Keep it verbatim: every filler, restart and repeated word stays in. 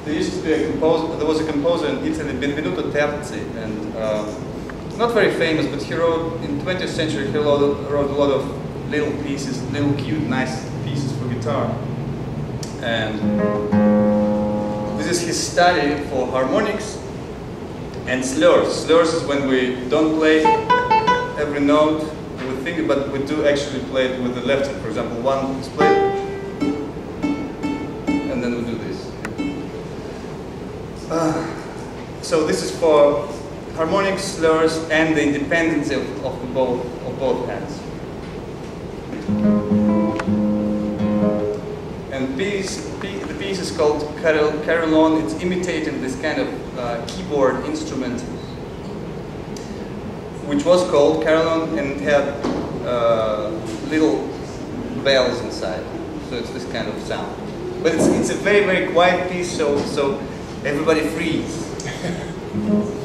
there used to be a composer, there was a composer in Italy, Benvenuto Terzi, and uh, not very famous, but he wrote, in twentieth century, he wrote, wrote a lot of little pieces, little cute, nice pieces for guitar. And this is his study for harmonics and slurs. Slurs is when we don't play every note with finger, but we do actually play it with the left hand. For example, one is played, and then we do this. Uh, so this is for harmonics, slurs, and the independence of, of, the both, of both hands. And piece, the piece is called Carillon. It's imitating this kind of uh, keyboard instrument, which was called Carillon, and had uh, little bells inside. So it's this kind of sound. But it's, it's a very, very quiet piece, so, so everybody frees.